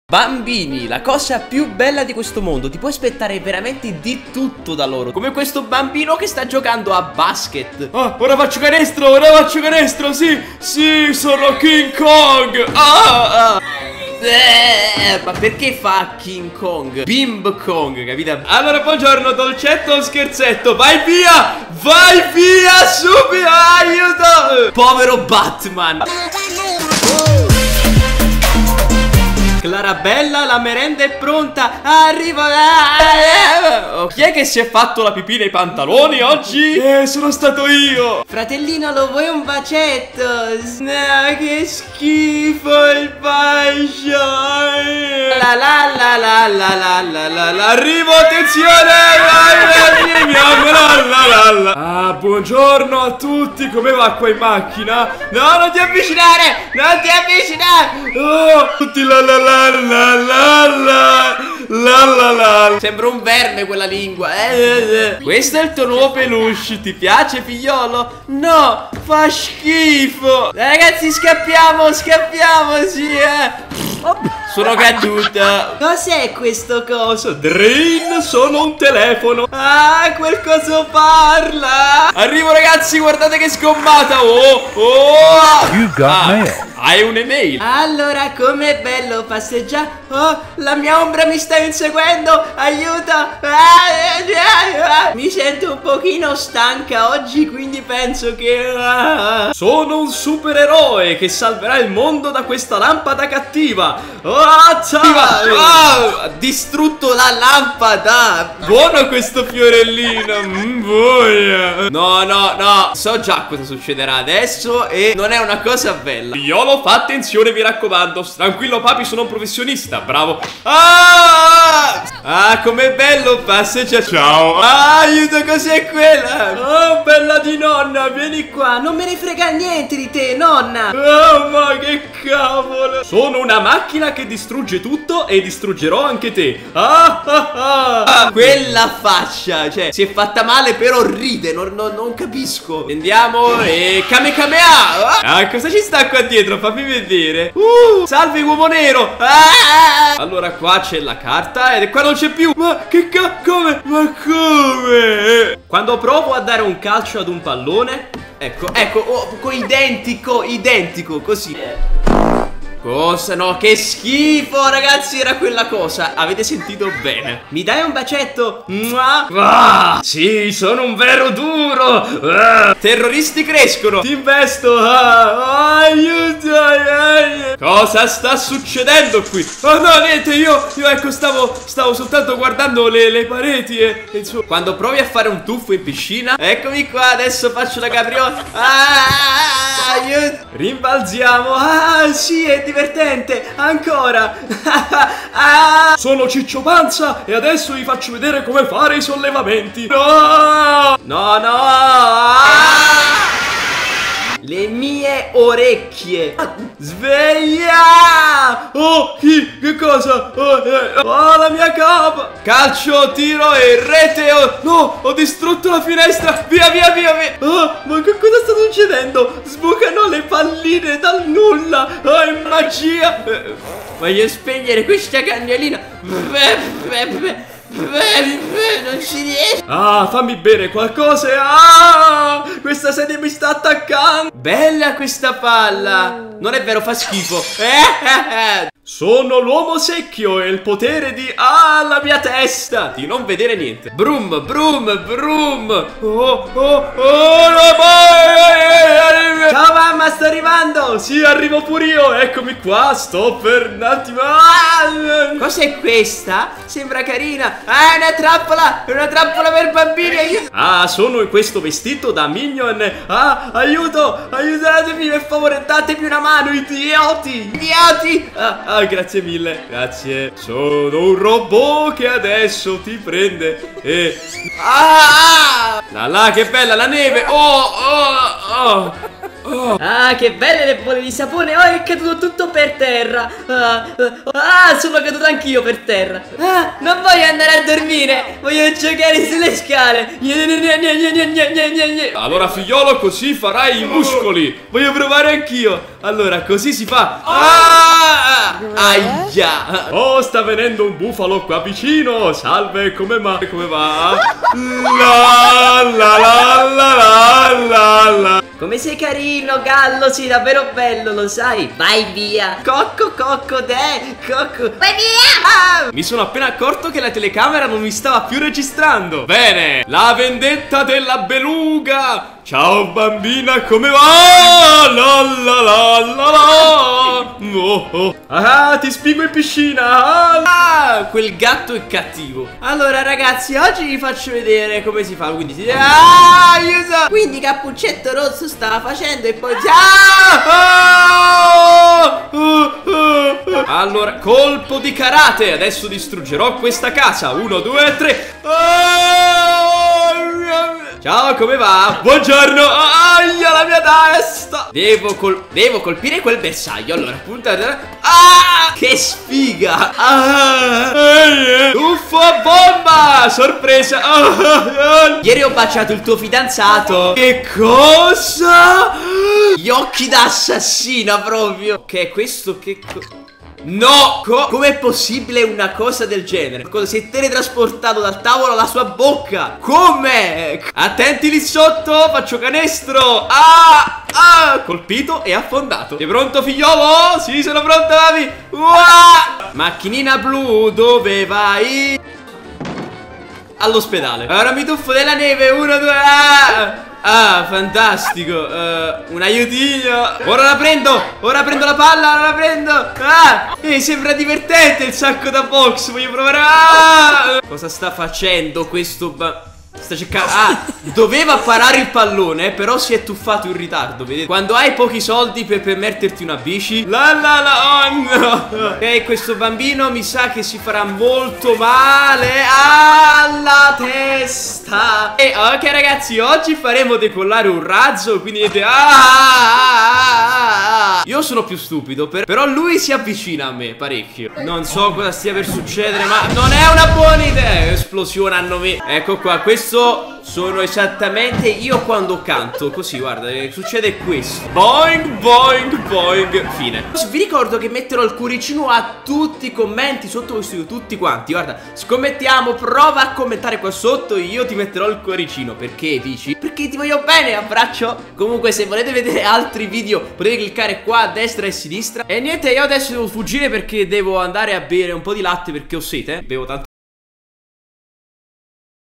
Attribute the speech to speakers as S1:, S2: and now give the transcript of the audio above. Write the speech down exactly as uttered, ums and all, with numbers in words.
S1: Bambini, la cosa più bella di questo mondo. Ti puoi aspettare veramente di tutto da loro. Come questo bambino che sta giocando a basket.
S2: Ah, ora faccio canestro, ora faccio canestro. Sì, sì, sono King Kong. Ah, ah.
S1: Eh, ma perché fa King Kong? Bimb Kong, capito?
S2: Allora, buongiorno, dolcetto o scherzetto? Vai via, vai via subito, aiuto.
S1: Povero Batman.
S2: Clarabella, la merenda è pronta. Arrivo. Oh, chi è che si è fatto la pipì nei pantaloni oggi? Eh, sono stato io.
S1: Fratellino, lo vuoi un bacetto?
S2: No, che schifo il bacio.
S1: La la la la la la la la la.
S2: Arrivo, attenzione. Ah, buongiorno a tutti. Come va qua in macchina? No, non ti avvicinare. Non ti avvicinare. Oh, tutti la la la la la la la la la.
S1: Sembra un verme quella lingua. eh.
S2: Questo è il tuo nuovo peluche. Ti piace, figliolo? No, fa schifo.
S1: Dai, ragazzi, scappiamo, scappiamo, sì, eh.
S2: Sono caduta.
S1: Cos'è questo coso?
S2: Drain, sono un telefono.
S1: Ah, quel coso parla.
S2: Arrivo, ragazzi, guardate che sgommata. Oh, oh.
S3: You got
S2: ah,
S3: mail.
S2: Hai un'email.
S1: Allora, com'è bello passeggiare. Oh, la mia ombra mi sta inseguendo. Aiuto. Ah, ah, ah. Mi sento un pochino stanca oggi, quindi penso che ah.
S2: Sono un supereroe che salverà il mondo da questa lampada cattiva. Oh,
S1: ah, ha distrutto la lampada.
S2: Buono questo fiorellino. Mm, voglia.
S1: No, no, no. So già cosa succederà adesso e non è una cosa bella.
S2: Figliolo, fa attenzione, mi raccomando. Tranquillo, papi, sono un professionista. Bravo. Ah, ah, com'è bello passeggiare. Ciao. Ah, aiuto, cos'è quella? Oh, bella di nonna, vieni qua.
S1: Non me ne frega niente di te, nonna.
S2: Oh, ma che cavolo. Sono una macchina che distrugge tutto e distruggerò anche te. Ah, ah, ah.
S1: Ah, quella faccia, cioè, si è fatta male però ride, non, non, non capisco.
S2: Andiamo e Kamehameha. Ah, cosa ci sta qua dietro? Fammi vedere. Uh, salve uomo nero. Ah, allora qua c'è la carta e qua non c'è più. Ma che ca... come? Ma come? Quando provo a dare un calcio ad un pallone,
S1: ecco, ecco, oh, identico, identico, così.
S2: cosa? No, che schifo, ragazzi, era quella cosa. Avete sentito bene.
S1: Mi dai un bacetto? Mua.
S2: Ah, sì, sono un vero duro. Ah, terroristi crescono. Ti investo. Ah, aiuto, aiuto. Cosa sta succedendo qui? Oh no, niente, io, io ecco, stavo, stavo soltanto guardando le, le pareti e, e insomma.
S1: Quando provi a fare un tuffo in piscina, eccomi qua, adesso faccio la capriola. Ah, aiuto.
S2: Rimbalziamo. Ah, sì, è divertente. Ancora. Ah, sono Ciccio Panza e adesso vi faccio vedere come fare i sollevamenti. No, no, no. Ah,
S1: le mie orecchie.
S2: Sveglia. Oh, chi? Che cosa? Oh, eh, oh, la mia capa. Calcio, tiro e rete. Oh, no, ho distrutto la finestra. Via, via, via, via. Oh, ma che cosa sta succedendo? Sbucano le palline dal nulla. Oh, è magia. Eh,
S1: voglio spegnere questa cagnolina. Non si riesce.
S2: Ah, fammi bere qualcosa. Ah, questa sedia mi sta attaccando.
S1: Bella questa palla. Non è vero, fa schifo.
S2: Sono l'uomo secchio e il potere di... Ah, la mia testa di non vedere niente. Brum, brum, brum. Oh, oh, oh, no,
S1: ciao mamma, sto arrivando.
S2: Sì, arrivo pure io. Eccomi qua, sto per un attimo. Ah,
S1: cos'è questa? Sembra carina. Ah, è una trappola. È una trappola per bambini.
S2: Ah, sono in questo vestito da Minion. Ah, aiuto, aiutatemi per favore. Datemi una mano, idioti.
S1: Idioti.
S2: Ah, ah, grazie mille, grazie. Sono un robot che adesso ti prende e...
S1: Ah,
S2: là là, che bella la neve. Oh, oh, oh, oh.
S4: Ah, che belle le bolle di sapone. Oh, è caduto tutto per terra. Ah, ah, sono caduto anch'io per terra. Ah, non voglio andare a dormire. Voglio giocare sulle scale.
S2: Allora figliolo, così farai i muscoli. Voglio provare anch'io. Allora, così si fa. Ah! Aia! Oh, sta venendo un bufalo qua vicino. Salve, come va? Come va? La la la la la la la.
S4: Come sei carino, gallo, sei davvero bello, lo sai? Vai via. Cocco, cocco, de, cocco. Vai via.
S2: Ah! Mi sono appena accorto che la telecamera non mi stava più registrando. Bene, la vendetta della beluga. Ciao bambina, come va? La la la la la. Oh, oh. Ah, ti spingo in piscina. Ah, quel gatto è cattivo.
S1: Allora ragazzi, oggi vi faccio vedere come si fa. Quindi si... Ah, aiuto! Quindi Cappuccetto Rosso stava facendo e poi...
S2: Ah! Allora, colpo di karate. Adesso distruggerò questa casa. Uno, due, tre. Ciao, come va? Buongiorno. Aia, la mia testa. Devo, col devo colpire quel bersaglio. Allora, punta. Ah, che sfiga. Ah, uffo, bomba. Sorpresa. Ah,
S1: ieri ho baciato il tuo fidanzato.
S2: Che cosa?
S1: Gli occhi d'assassina proprio.
S2: Che è questo? Che co No!
S1: Co Com'è possibile una cosa del genere? Cosa si è teletrasportato dal tavolo alla sua bocca? Come?
S2: Attenti lì sotto, faccio canestro. Ah! Ah! Colpito e affondato. Sei pronto, figliolo? Sì, sono pronto, Avi. Uah! Macchinina blu, dove vai? All'ospedale. Ora mi tuffo nella neve. Uno, due. Ah! Ah, fantastico. uh, Un aiutino. Ora la prendo. Ora prendo la palla. Ora la prendo. Ah, eh, sembra divertente il sacco da box. Voglio provare. Ah! Cosa sta facendo questo ba... Sta cercando. Ah, doveva parare il pallone, però si è tuffato in ritardo. Vedete? Quando hai pochi soldi per permetterti una bici. La la la. Oh no. Ok, questo bambino mi sa che si farà molto male alla testa. E ok ragazzi, oggi faremo decollare un razzo. Quindi vedete. Ah, ah, ah, ah. Io sono più stupido per... però lui si avvicina a me parecchio. Non so cosa stia per succedere, ma non è una buona idea. Esplosione hanno me. Ecco qua, questo sono esattamente io quando canto. Così, guarda, succede questo. Boing, boing, boing. Fine.
S1: Vi ricordo che metterò il cuoricino a tutti i commenti sotto questo video, tutti quanti. Guarda, scommettiamo, prova a commentare qua sotto. Io ti metterò il cuoricino. Perché dici? Perché ti voglio bene, abbraccio. Comunque, se volete vedere altri video potete cliccare qua a destra e a sinistra. E niente, io adesso devo fuggire perché devo andare a bere un po' di latte perché ho sete, eh? Bevo tanto